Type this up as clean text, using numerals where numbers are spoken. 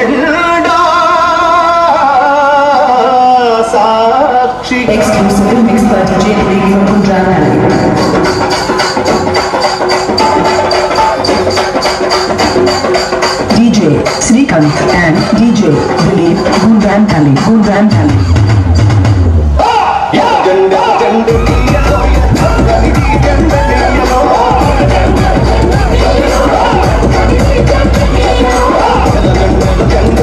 జెండా సాక్షి. Exclusive mix by DJ DJ Srikanth and DJ Dilip Gurvan Thali. జెండా జెండెలియలో జెండెలియలో జెండెలియలో